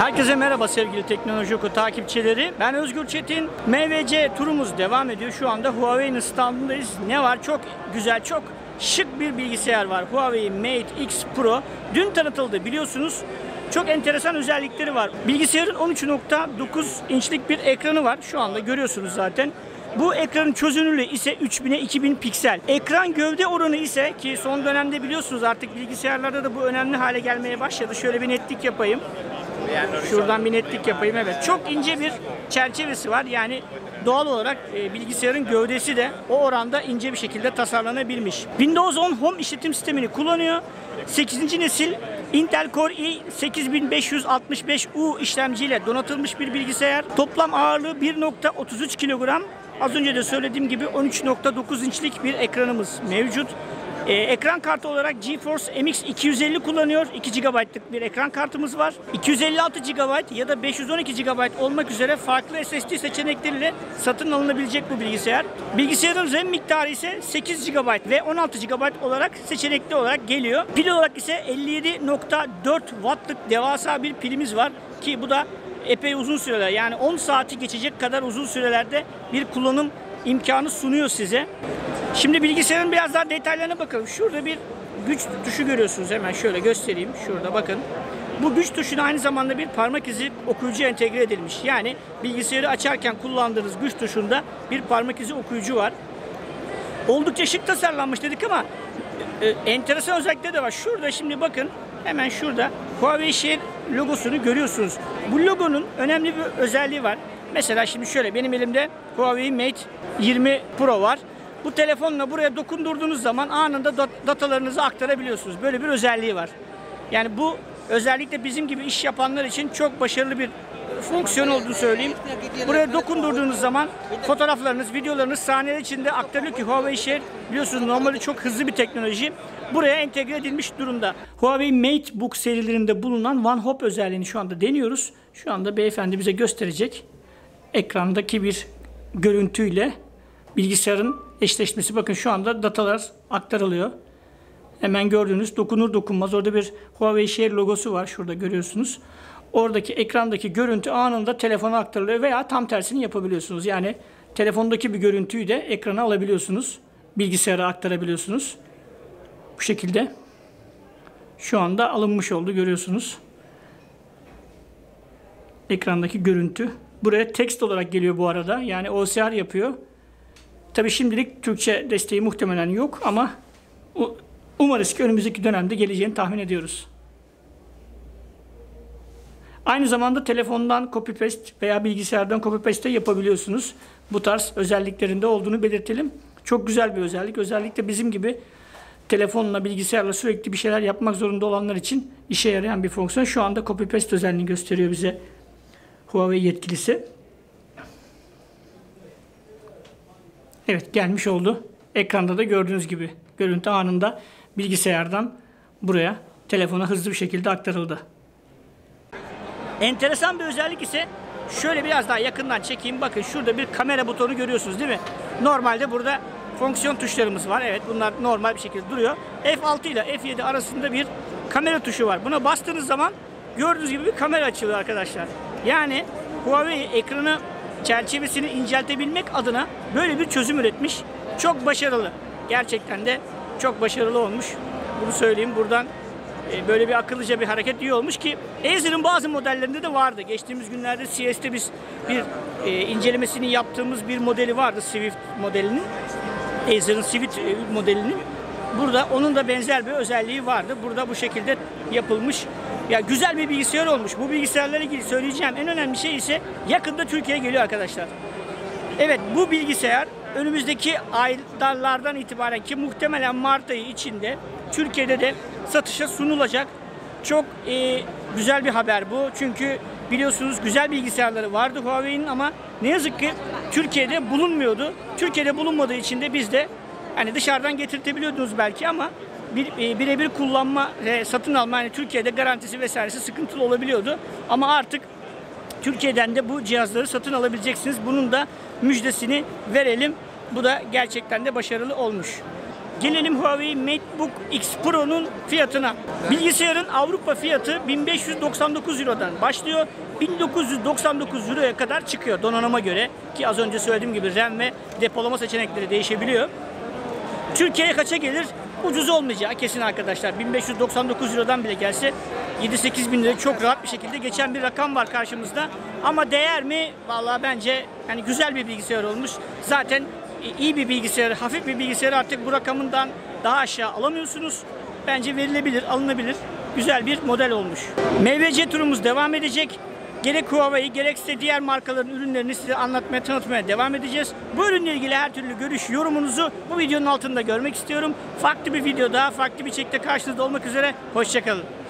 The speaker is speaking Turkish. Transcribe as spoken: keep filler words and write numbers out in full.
Herkese merhaba sevgili Teknoloji Oku takipçileri. Ben Özgür Çetin. M V C turumuz devam ediyor. Şu anda Huawei'nin standındayız. Ne var? Çok güzel, çok şık bir bilgisayar var. Huawei Mate X Pro. Dün tanıtıldı biliyorsunuz. Çok enteresan özellikleri var. Bilgisayarın on üç nokta dokuz inçlik bir ekranı var. Şu anda görüyorsunuz zaten. Bu ekranın çözünürlüğü ise üç bine iki bin piksel. Ekran gövde oranı ise, ki son dönemde biliyorsunuz artık bilgisayarlarda da bu önemli hale gelmeye başladı. Şöyle bir netlik yapayım. Şuradan bir netlik yapayım. Evet, çok ince bir çerçevesi var. Yani doğal olarak e, bilgisayarın gövdesi de o oranda ince bir şekilde tasarlanabilmiş. Windows on Home işletim sistemini kullanıyor. sekizinci nesil Intel Core i sekiz bin beş yüz altmış beş U işlemciyle donatılmış bir bilgisayar. Toplam ağırlığı bir nokta otuz üç kilogram. Az önce de söylediğim gibi on üç nokta dokuz inçlik bir ekranımız mevcut. Ee, ekran kartı olarak GeForce M X iki yüz elli kullanıyor. iki gigabaytlık bir ekran kartımız var. iki yüz elli altı gigabayt ya da beş yüz on iki gigabayt olmak üzere farklı S S D seçenekleriyle satın alınabilecek bu bilgisayar. Bilgisayarın RAM miktarı ise sekiz gigabayt ve on altı gigabayt olarak seçenekli olarak geliyor. Pil olarak ise elli yedi nokta dört wattlık devasa bir pilimiz var ki bu da epey uzun süreler, yani on saati geçecek kadar uzun sürelerde bir kullanım imkanı sunuyor size. Şimdi bilgisayarın biraz daha detaylarına bakalım. Şurada bir güç tuşu görüyorsunuz. Hemen şöyle göstereyim. Şurada bakın. Bu güç tuşuna aynı zamanda bir parmak izi okuyucu entegre edilmiş. Yani bilgisayarı açarken kullandığınız güç tuşunda bir parmak izi okuyucu var. Oldukça şık tasarlanmış dedik ama e, enteresan özellikleri de var. Şurada şimdi bakın. Hemen şurada Huawei Share logosunu görüyorsunuz. Bu logonun önemli bir özelliği var. Mesela şimdi şöyle, benim elimde Huawei Mate yirmi Pro var. Bu telefonla buraya dokundurduğunuz zaman anında datalarınızı aktarabiliyorsunuz. Böyle bir özelliği var. Yani bu özellikle bizim gibi iş yapanlar için çok başarılı bir fonksiyon olduğunu söyleyeyim. Buraya dokundurduğunuz zaman fotoğraflarınız, videolarınız saniyeler içinde aktarılıyor ki Huawei Share biliyorsunuz normalde çok hızlı bir teknoloji. Buraya entegre edilmiş durumda. Huawei MateBook serilerinde bulunan One Hop özelliğini şu anda deniyoruz. Şu anda beyefendi bize gösterecek. Ekrandaki bir görüntüyle bilgisayarın eşleşmesi. Bakın şu anda datalar aktarılıyor. Hemen gördüğünüz dokunur dokunmaz orada bir Huawei Share logosu var. Şurada görüyorsunuz. Oradaki ekrandaki görüntü anında telefona aktarılıyor veya tam tersini yapabiliyorsunuz. Yani telefondaki bir görüntüyü de ekrana alabiliyorsunuz. Bilgisayara aktarabiliyorsunuz. Bu şekilde şu anda alınmış oldu, görüyorsunuz. Ekrandaki görüntü. Buraya text olarak geliyor bu arada. Yani O C R yapıyor. Tabi şimdilik Türkçe desteği muhtemelen yok ama umarız ki önümüzdeki dönemde geleceğini tahmin ediyoruz. Aynı zamanda telefondan copy paste veya bilgisayardan copy paste yapabiliyorsunuz. Bu tarz özelliklerinde olduğunu belirtelim. Çok güzel bir özellik. Özellikle bizim gibi telefonla, bilgisayarla sürekli bir şeyler yapmak zorunda olanlar için işe yarayan bir fonksiyon. Şu anda copy paste özelliğini gösteriyor bize Huawei yetkilisi. Evet, gelmiş oldu. Ekranda da gördüğünüz gibi görüntü anında bilgisayardan buraya, telefona hızlı bir şekilde aktarıldı. Enteresan bir özellik ise şöyle biraz daha yakından çekeyim. Bakın şurada bir kamera butonu görüyorsunuz değil mi? Normalde burada fonksiyon tuşlarımız var. Evet, bunlar normal bir şekilde duruyor. F altı ile F yedi arasında bir kamera tuşu var. Buna bastığınız zaman gördüğünüz gibi bir kamera açılıyor arkadaşlar. Yani Huawei ekranı çerçevesini inceltebilmek adına böyle bir çözüm üretmiş. Çok başarılı. Gerçekten de çok başarılı olmuş. Bunu söyleyeyim buradan. E, böyle bir akıllıca bir hareket iyi olmuş ki Acer'ın bazı modellerinde de vardı. Geçtiğimiz günlerde C S'te biz bir e, incelemesini yaptığımız bir modeli vardı, Swift modelinin. Acer'ın Swift e, modelinin. Burada onun da benzer bir özelliği vardı. Burada bu şekilde yapılmış. Ya güzel bir bilgisayar olmuş. Bu bilgisayarlarla ilgili söyleyeceğim en önemli şey ise yakında Türkiye'ye geliyor arkadaşlar. Evet, bu bilgisayar önümüzdeki aylardan itibaren ki muhtemelen Mart ayı içinde Türkiye'de de satışa sunulacak. Çok e, güzel bir haber bu. Çünkü biliyorsunuz güzel bilgisayarları vardı Huawei'nin ama ne yazık ki Türkiye'de bulunmuyordu. Türkiye'de bulunmadığı için de biz de hani dışarıdan getirtebiliyordunuz belki ama bir, e, birebir kullanma ve satın alma, yani Türkiye'de garantisi vesairesi sıkıntılı olabiliyordu. Ama artık Türkiye'den de bu cihazları satın alabileceksiniz. Bunun da müjdesini verelim. Bu da gerçekten de başarılı olmuş. Gelelim Huawei MateBook X Pro'nun fiyatına. Bilgisayarın Avrupa fiyatı bin beş yüz doksan dokuz Euro'dan başlıyor. bin dokuz yüz doksan dokuz Euro'ya kadar çıkıyor donanıma göre. Ki az önce söylediğim gibi RAM ve depolama seçenekleri değişebiliyor. Türkiye'ye kaça gelir? Ucuz olmayacağı kesin arkadaşlar. bin beş yüz doksan dokuz Euro'dan bile gelse yedi sekiz bin lira çok rahat bir şekilde geçen bir rakam var karşımızda. Ama değer mi? Vallahi bence yani güzel bir bilgisayar olmuş. Zaten iyi bir bilgisayar, hafif bir bilgisayar artık bu rakamından daha aşağı alamıyorsunuz. Bence verilebilir, alınabilir. Güzel bir model olmuş. M V C turumuz devam edecek. Gerek Huawei gerekse diğer markaların ürünlerini size anlatmaya, tanıtmaya devam edeceğiz. Bu ürünle ilgili her türlü görüş, yorumunuzu bu videonun altında görmek istiyorum. Farklı bir videoda, farklı bir çekte karşınızda olmak üzere. Hoşçakalın.